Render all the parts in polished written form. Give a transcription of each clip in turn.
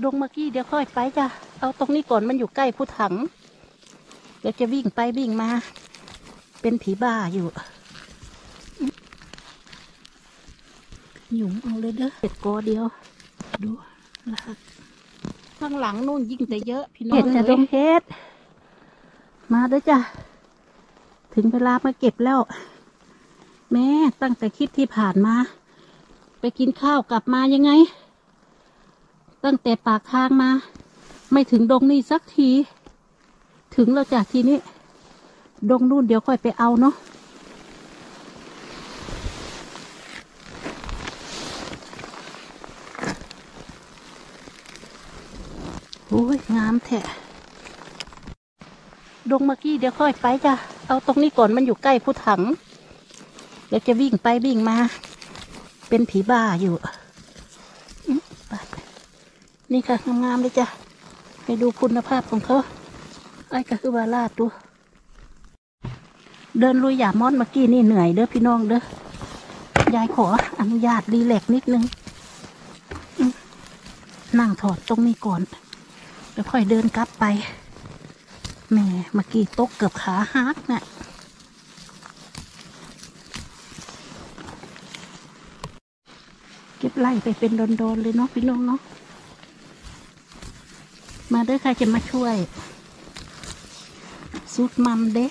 ดงเมื่อกี้เดี๋ยวค่อยไปจ้ะเอาตรงนี้ก่อนมันอยู่ใกล้ผู้ถังเดี๋ยวจะวิ่งไปวิ่งมาเป็นผีบ้าอยู่หยุ่มเอาเลยเด้อเห็ดกอเดียวดูนะคะข้างหลังนู่นยิ่งแต่เยอะพี่น้องเห็ดจะดงเห็ดมาเด้อจ้ะถึงเวลามาเก็บแล้วแม่ตั้งแต่คลิปที่ผ่านมาไปกินข้าวกลับมายังไงตั้งแต่ปากทางมาไม่ถึงดงนี่สักทีถึงแล้วจ้ะทีนี้ดงนู่นเดี๋ยวค่อยไปเอาเนาะโอ้ยงามแท้ดงเมื่อกี้เดี๋ยวค่อยไปจ้ะเอาตรงนี้ก่อนมันอยู่ใกล้ผู้ถังเดี๋ยวจะวิ่งไปวิ่งมาเป็นผีบ้าอยู่นี่ค่ะงามๆเลยจ้ะให้ดูคุณภาพของเขาไอ้ก็คือว่าลาดดูเดินลุยหยามอนเมื่อกี้นี่เหนื่อยเด้อพี่น้องเด้อยายขออนุญาตรีแลกนิดนึงนั่งถอดตรงนี้ก่อนแล้วค่อยเดินกลับไปแม่เมื่อกี้ตกเกือบขาหักน่ะเก็บไล่ไปเป็นโดนๆเลยเนาะพี่น้องเนาะมาเด้อใครจะมาช่วยสูตรมัมเด้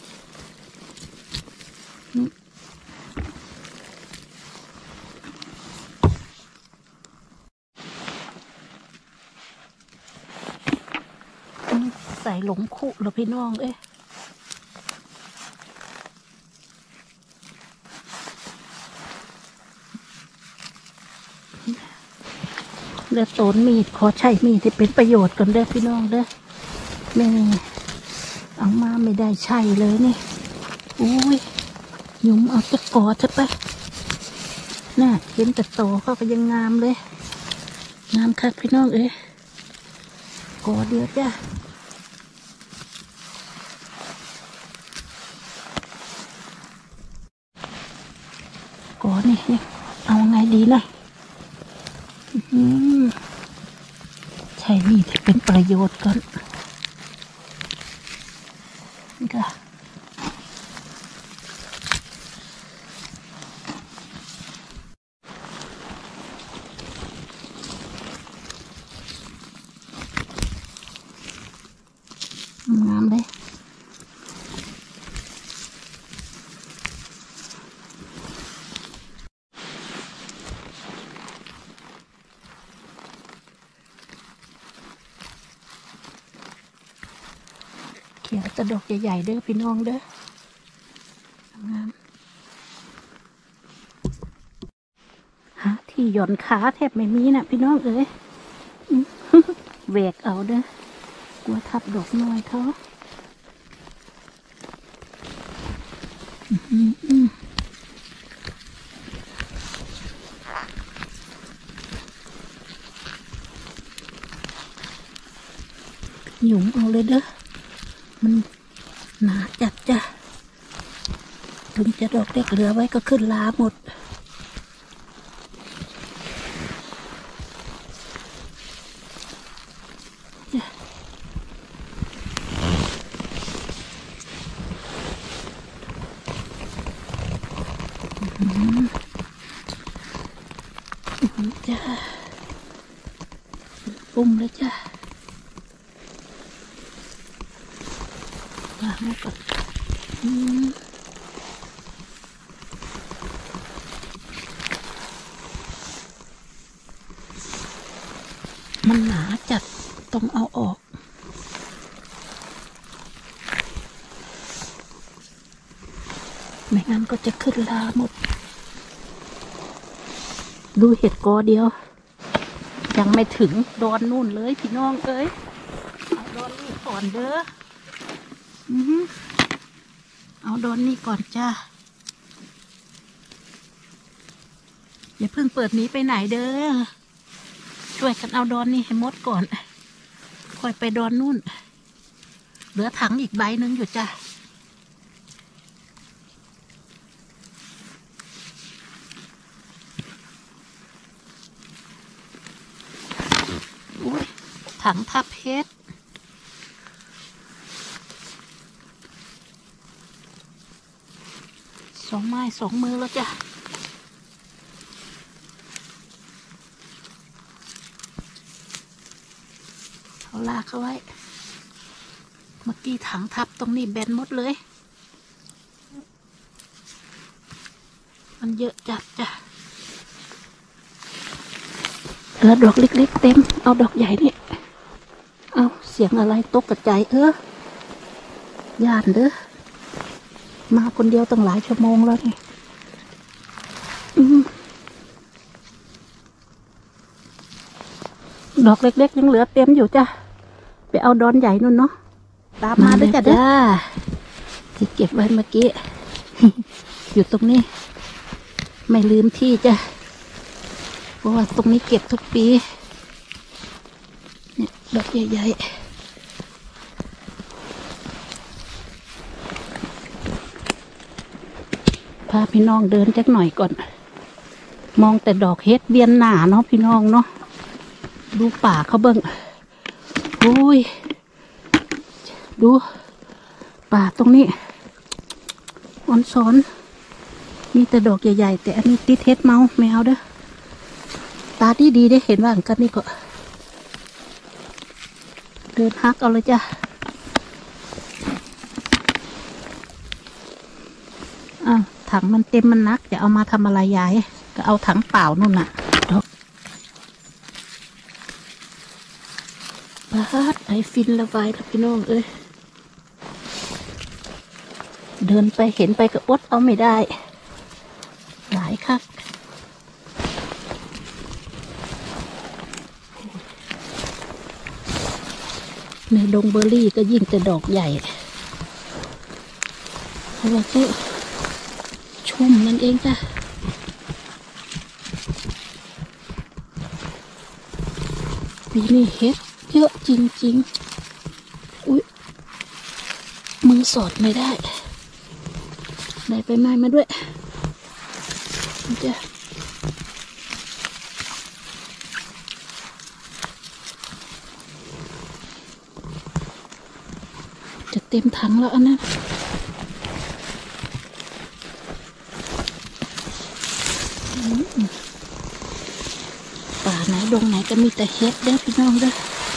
ใส่หลงคุเหรอพี่น้องเอ้ยเด้อโซนมีดขอใช้มีดที่เป็นประโยชน์ก่อนเด้อพี่น้องเด้อไม่เอามาไม่ได้ใช่เลยนี่อุ้ยหยุ่มเอาจะกอดจะไปน่ะเห็นแต่โตเขาก็ยังงามเลยงามคักพี่น้องเอ้ยกอเดียวจ้ะกอนี่เอาไงดีนะใช้มีดที่เป็นประโยชน์ก่อนนี่ค่ะงามเลยเขียวตะดอกใหญ่ๆเด้อพี่น้องเด้องามหาที่หย่อนขาแทบไม่มีนะพี่น้องเอ้ยแหวกเอาเด้อกลัวทับดอกน้อยเขาหยุ่มเอาเลยเด้อมันหนาจัดจ้ะถึงจะดอกเล็กเหลือไว้ก็ขึ้นลาหมดจ้ะจ้ะปุ่มเลยจ้ะวางไว้ก่อนมันหนาจัดต้องเอาออกไม่งั้นก็จะขึ้นลาหมดดูเห็ดกอเดียวยังไม่ถึงดอนนู่นเลยพี่น้องเอ้ยเอาดอนนี่ก่อนเด้อเอาดอนนี่ก่อนจ้าอย่าเพิ่งเปิดนี้ไปไหนเด้อช่วยกันเอาดอนนี่ให้หมดก่อนค่อยไปดอนนู่นเหลือถังอีกใบหนึ่งอยู่จ้า นอุ้ยถังทับเพชรสองไม้สองมือแล้วจ้ะเอาลากเข้าไว้เมื่อกี้ถังทับตรงนี้แบนหมดเลยมันเยอะจัดจ้ะแล้วดอกเล็กๆเต็มเอาดอกใหญ่นี่เอาเสียงอะไรตกกระจายย่านเด้อมาคนเดียวตั้งหลายชั่วโมงแล้วนี่ดอกเล็กๆยังเหลือเต็มอยู่จ้ะไปเอาดอนใหญ่นู่นเนาะตามมาด้วยจ้ะเด้อที่เก็บไว้เมื่อกี้ อยู่ตรงนี้ไม่ลืมที่จ้ะเพราะว่าตรงนี้เก็บทุกปีเนี่ยดอกใหญ่ๆพาพี่น้องเดินจักหน่อยก่อนมองแต่ดอกเฮ็ดเวียนหนาเนาะพี่น้องเนาะดูป่าเขาเบิ่งโอ้ยดูป่าตรงนี้อ่อนซ้อนมีแต่ดอกใหญ่ๆแต่อันนี้ติดเฮ็ดเมาไม่เอาเด้อตาดีได้เห็นว่ากันนี่ก็เดินฮักเอาเลยจ้ะถังมันเต็มมันนักจะเอามาทำอะไรยายก็เอาถังเปล่านู่นน่ะบาดไอฟินละไวแล้วพี่น้องเอ้ยเดินไปเห็นไปก็อดเอาไม่ได้หลายคักในดงเบอร์รี่ก็ยิ่งแต่ดอกใหญ่เพราะว่าก็ชุ่มนั่นเองจ้ะปีนี้เฮ็ดเยอะจริงๆอุ๊ยมือสอดไม่ได้ได้ไปไม้มาด้วยจะเต็มถังแล้วอันนั้นป่าไหนดงไหนก็มีแต่เฮ็ดเด้อพี่น้องเด้อ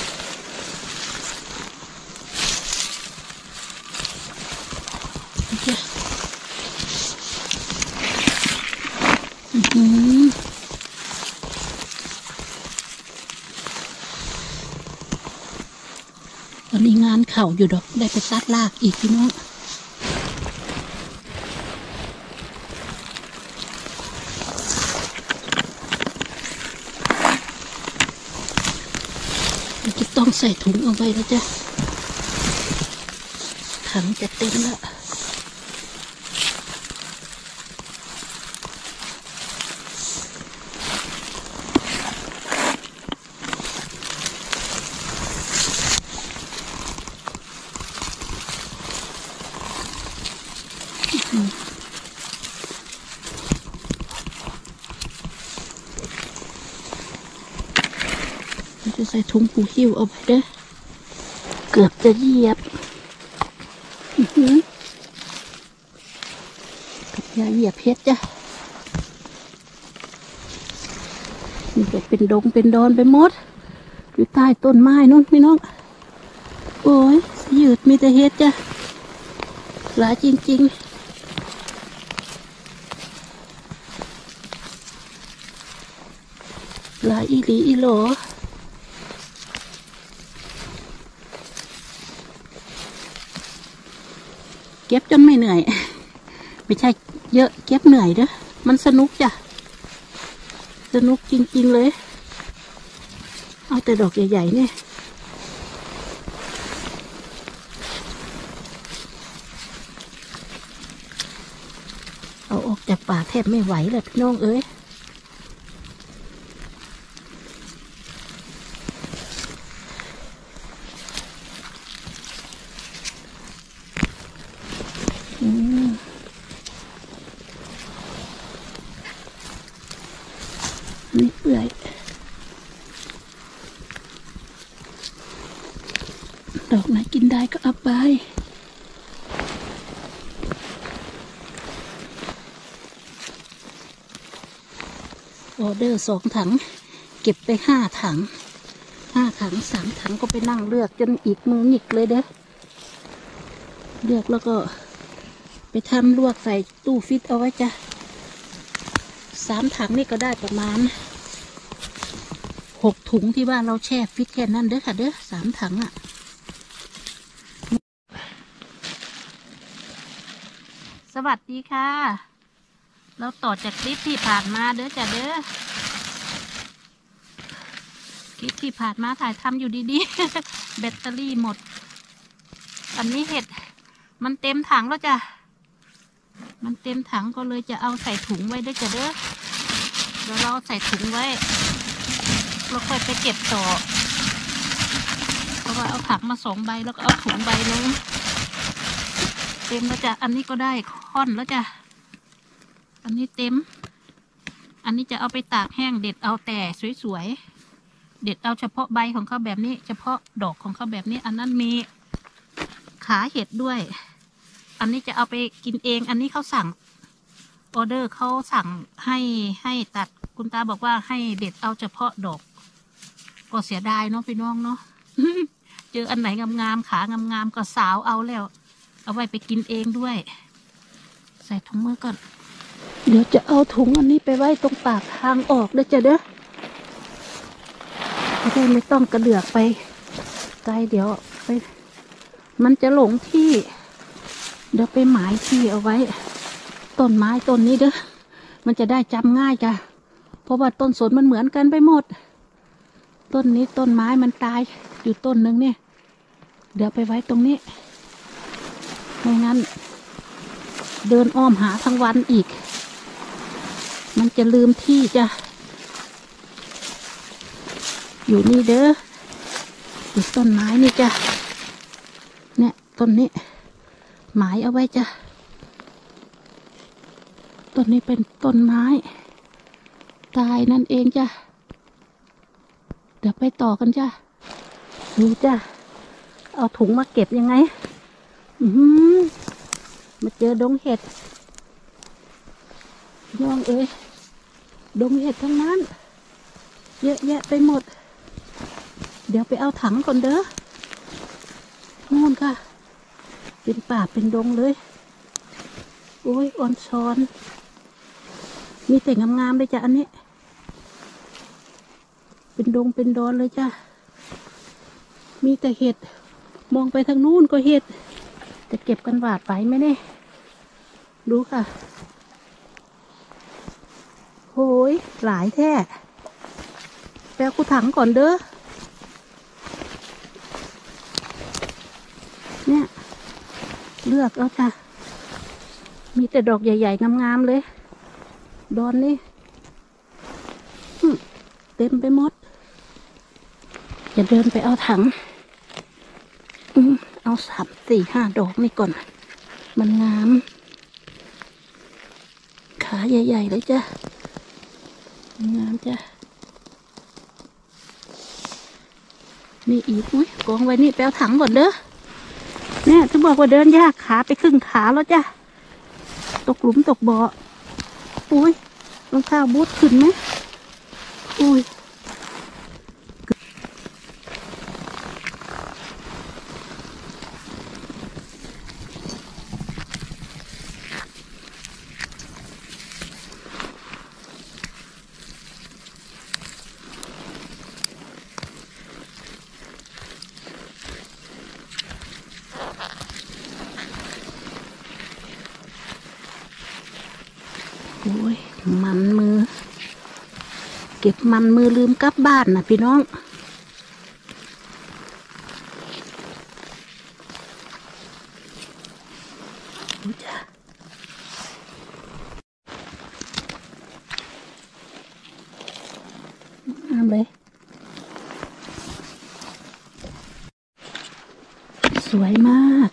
ตอนนี้งานเข่าอยู่ดอกได้ไปตัดรากอีกพี่น้องจะต้องใส่ถุงเอาไว้แล้วจ้ะถังจะเต็มแล้วจะใส่ถุงผูหิ้วเอาไปเด้อเกือบจะเหยียบอย่าเหยียบเพชรจ้ะนี่ก็เป็นดงเป็นดอนไปหมดอยู่ใต้ต้นไม้นู่นพี่น้องโอ้ยยืดมีแต่เฮ็ดจ้ะหลายจริงๆหลายอีหลีอีโหลเก็บจนไม่เหนื่อยไม่ใช่เยอะเก็บเหนื่อยเด้อมันสนุกจ้ะสนุกจริงๆเลยเอาแต่ดอกใหญ่ๆเนี่ยเอาออกจากป่าแทบไม่ไหวเลยพี่น้องเอ้ยนี่เปื่อยดอกไหนกินได้ก็เอาไปออเดอร์2 ถังเก็บไป5 ถัง3 ถังก็ไปนั่งเลือกจนอีกมือหงิกเลยเด้อเลือกแล้วก็ไปทำลวกใส่ตู้ฟิตเอาไว้จ้ะ3 ถังนี่ก็ได้ประมาณ6 ถุงที่ว่าเราแช่ฟิตแค่นั้นเด้อค่ะเด้อ3 ถังอ่ะสวัสดีค่ะเราต่อจากคลิปที่ผ่านมาเด้อจ้ะเด้อคลิปที่ผ่านมาถ่ายทำอยู่ดีๆ แบตเตอรี่หมดอันนี้เห็ดมันเต็มถังแล้วจ้ะมันเต็มถังก็เลยจะเอาใส่ถุงไว้เด้อจ้ะเด้อเดี๋ยวเราใส่ถุงไว้เราค่อยไปเก็บต่อเพราะว่าเอาถังมา2 ใบแล้วก็เอาถุงใบนึงเต็มแล้วจ้ะอันนี้ก็ได้ค่อนแล้วจ้ะอันนี้เต็มอันนี้จะเอาไปตากแห้งเด็ดเอาแต่สวยๆเด็ดเอาเฉพาะใบของเขาแบบนี้เฉพาะดอกของเขาแบบนี้อันนั้นมีขาเห็ดด้วยอันนี้จะเอาไปกินเองอันนี้เขาสั่งออเดอร์เขาสั่งให้ตัดคุณตาบอกว่าให้เด็ดเอาเฉพาะดอกก็เสียดายเนาะพี่น้องเนาะ เจออันไหนงามๆขางามๆก็สาวเอาแล้วเอาไว้ไปกินเองด้วยใส่ถุงมือก่อนเดี๋ยวจะเอาถุงอันนี้ไปไว้ตรงปากทางออกเด้อจ้ะเด้อจะได้ไม่ต้องกระเดือกไปไกลเดี๋ยวไปมันจะหลงที่เดี๋ยวไปหมายที่เอาไว้ต้นไม้ต้นนี้เด้อมันจะได้จำง่ายจ้ะเพราะว่าต้นสนมันเหมือนกันไปหมดต้นนี้ต้นไม้มันตายอยู่ต้นหนึ่งเนี่ยเดี๋ยวไปไว้ตรงนี้ไม่งั้นเดินอ้อมหาทั้งวันอีกมันจะลืมที่จ้ะอยู่นี่เด้ออยู่ต้นไม้นี่จ้ะเนี่ยต้นนี้หมายเอาไว้จ้ะต้นนี้เป็นต้นไม้ตายนั่นเองจ้ะเดี๋ยวไปต่อกันจ้ะนี่จ้ะเอาถุงมาเก็บยังไงมาเจอดงเห็ดย่องเอ้ยดงเห็ดทั้งนั้นเยอะแยะไปหมดเดี๋ยวไปเอาถังก่อนเด้อนู่นค่ะเป็นป่าเป็นดงเลยโอ้ยอ่อนช้อนมีแต่งามๆเลยจ้ะอันนี้เป็นดงเป็นดอนเลยจ้ะมีแต่เห็ดมองไปทางนู้นก็เห็ดจะเก็บกันหวาดไปไหมเนี่ยดูค่ะโอ้ยหลายแท้แปลกูถังก่อนเด้อเนี่ยเลือกเอาจ้ะมีแต่ดอกใหญ่ๆงามๆเลยดอนนี่เต็มไปหมดจะเดินไปเอาถังเอา3 4 5 ดอกนี่ก่อนมันงามขาใหญ่ๆเลยจ้ะงามจ้ะนี่อีกอุ้ยกองไว้นี่แปลถังก่อนเด้อเนี่ยจะบอกว่าเดินยากขาไปครึ่งขาแล้วจ้ะตกหลุมตกบ่ออุ้ยรองเท้าบูทขึ้นไหมอุ้ยโอ้ยมันมือเก็บมันมือลืมกลับบ้านนะพี่น้องดูจ้ะน้ำเลยสวยมาก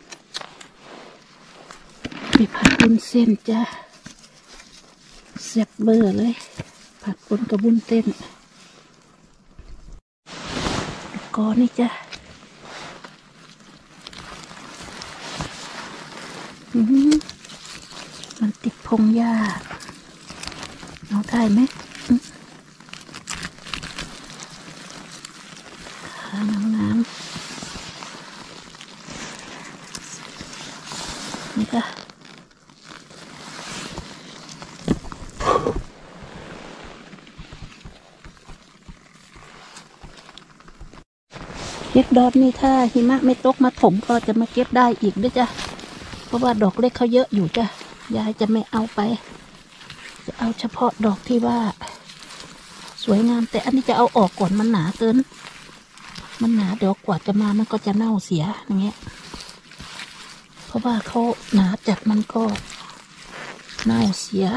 ไปผัดวุ้นเส้นจ้ะแซ่บเบอร์เลยผัดปนกระบุนเต้นกอนี่จ้ะมันติดพงหญ้าเอาได้ไหมขาน้ำนี่ค่ะเก็บดอกนี่ถ้าหิมะไม่ตกมาถมก็จะมาเก็บได้อีกด้วยจ้ะเพราะว่าดอกเล็กเขาเยอะอยู่จ้ะยายจะไม่เอาไปจะเอาเฉพาะดอกที่ว่าสวยงามแต่อันนี้จะเอาออกก่อนมันหนาเกินมันหนาเดี๋ยวกว่าจะมามันก็จะเน่าเสียอย่างเงี้ยเพราะว่าเขาหนาจัดมันก็เน่าเสีย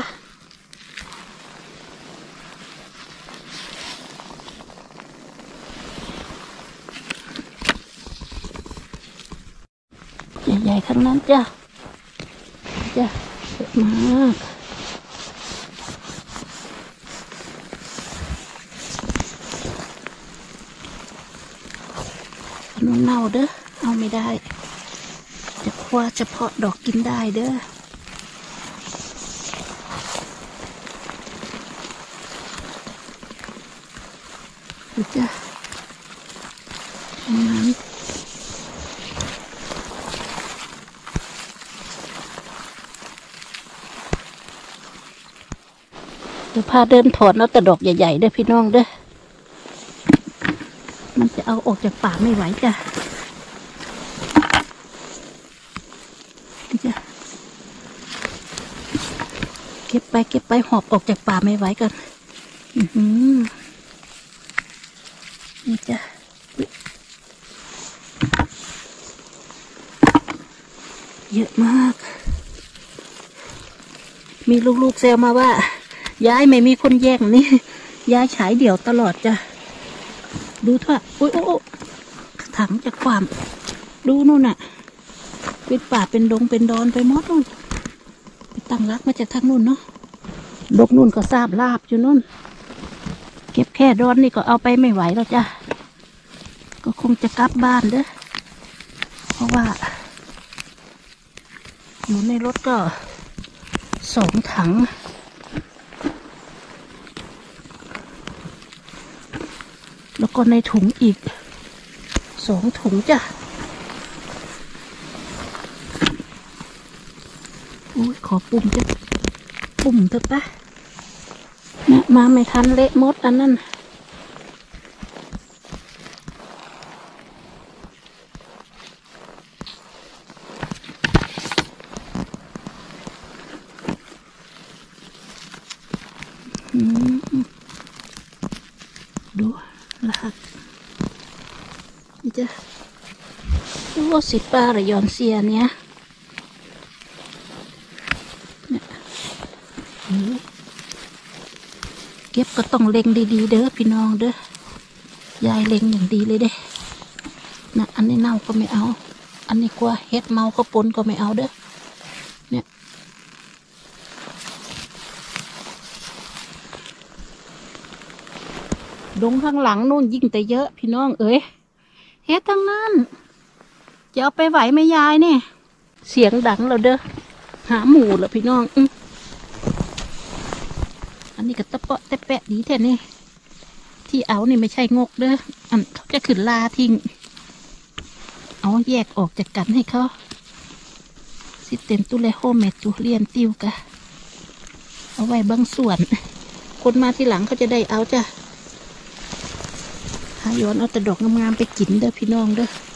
ใหญ่ๆทั้งนั้นจ้ะเยอะมากนุ่นเน่าเด้อเอาไม่ได้จะคว้าเฉพาะดอกกินได้เด้อดูจ้ะทั้งนั้นเดี๋ยวพาเดินถอนเอาแต่ดอกใหญ่ๆเด้อพี่น้องเด้อมันจะเอาออกจากป่าไม่ไหวจ้ะนี่จ้ะเก็บไปหอบออกจากป่าไม่ไหวกันนี่จ้ะเยอะมากมีลูกๆแซวมาว่าย้ายไม่มีคนแย่งนี่ย้ายฉายเดี่ยวตลอดจ้ะดูเถอะโอ้ถังจะความดูนู่นน่ะเป็นป่าเป็นดงเป็นดอนไปหมดนู่นไปตั้งรักมาจากทางนู่นเนาะดกนู่นก็ทราบลาบอยู่นู่นเก็บแค่ดอนนี่ก็เอาไปไม่ไหวแล้วจ้ะก็คงจะกลับบ้านเด้อเพราะว่าอยู่ในรถก็2 ถังแล้วก็ในถุงอีก2 ถุงจ้ะโอ้ยขอปุ่มจ้ะปุ่มเถอะปะเนี่ยมาไม่ทันเละมดอันนั้นดูละครับนี่จ้ะดูว่าสิปลาระยอนเซียเนี่ยเก็บก็ต้องเล็งดีๆเด้อพี่น้องเด้อยายเล็งอย่างดีเลยเด้นะอันนี้เน่าก็ไม่เอาอันนี้กลัวเฮ็ดเมาก็ปนก็ไม่เอาเด้อเนี่ยดงข้างหลังนู่นยิ่งแต่เยอะพี่น้องเอ๋ยเฮ็ดทั้งนั้นจะเอาไปไหวไหมยายเนี่ยเสียงดังเราเด้อหาหมูเหรอพี่น้องอันนี้ก็ตะเปาะตะแปะดีแท้นี่ที่เอานี่ไม่ใช่งกเด้ออันเขาจะขึ้นลาทิ้งเอาแยกออกจากกันให้เขาสิเต็มตุเลโฮเมจูเรียนติวกะเอาไว้บางส่วนคนมาที่หลังเขาจะได้เอาจ้ะหาย้อนเอาแต่ดอกงามๆไปกินเด้อพี่น้องเด้อ